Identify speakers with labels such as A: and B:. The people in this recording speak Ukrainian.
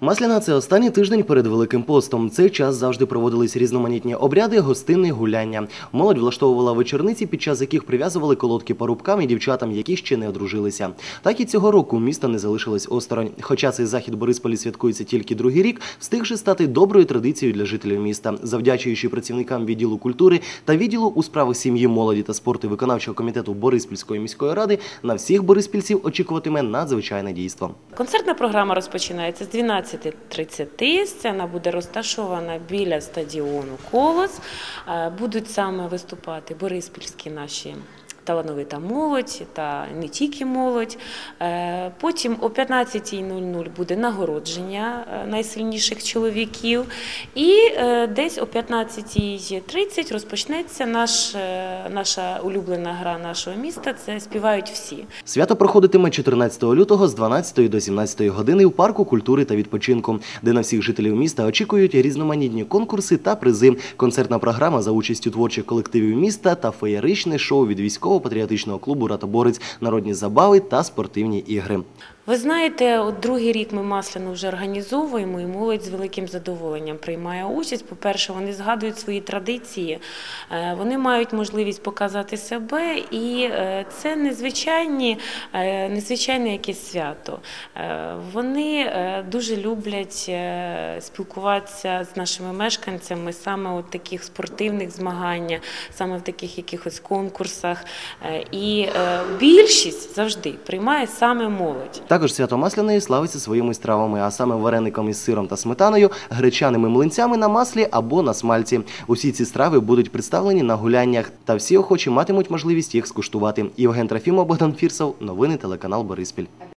A: Масляна – це останній тиждень перед Великим постом. В цей час завжди проводились різноманітні обряди, гостини, гуляння. Молодь влаштовувала вечорниці, під час яких прив'язували колодки парубкам і дівчатам, які ще не одружилися. Так і цього року місто не залишилось осторонь. Хоча цей захід Борисполі святкується тільки другий рік, встиг же стати доброю традицією для жителів міста. Завдячуючи працівникам відділу культури та відділу у справах сім'ї, молоді та спорту виконавчого комітету Бориспільської міської ради, на всіх бориспільців очікуватиме надзвичайне дійство.
B: Концертна програма розпочинається з 12:30. Сцена буде розташована біля стадіону «Колос». Будуть саме виступати бориспільські наші талановита молодь та не тільки молодь. Потім о 15:00 буде нагородження найсильніших чоловіків. І десь о 15:30 розпочнеться наша улюблена гра нашого міста – це «Співають всі».
A: Свято проходитиме 14 лютого з 12 до 17 години у парку культури та відпочинку, де на всіх жителів міста очікують різноманітні конкурси та призи, концертна програма за участю творчих колективів міста та феєричне шоу від військово-патріотичного клубу «Ратоборець», народні забави та спортивні ігри.
B: Ви знаєте, от другий рік ми Масляну вже організовуємо, і молодь з великим задоволенням приймає участь. По-перше, вони згадують свої традиції, вони мають можливість показати себе, і це незвичайне якесь свято. Вони дуже люблять спілкуватися з нашими мешканцями саме у таких спортивних змаганнях, саме в таких якихось конкурсах. І більшість завжди приймає саме молодь.
A: Також свято Масляної славиться своїми стравами, а саме вареником із сиром та сметаною, гречаними млинцями на маслі або на смальці. Усі ці страви будуть представлені на гуляннях, та всі охочі матимуть можливість їх скуштувати. Євген Трофімов, Богдан Фірсов, новини телеканал Бориспіль.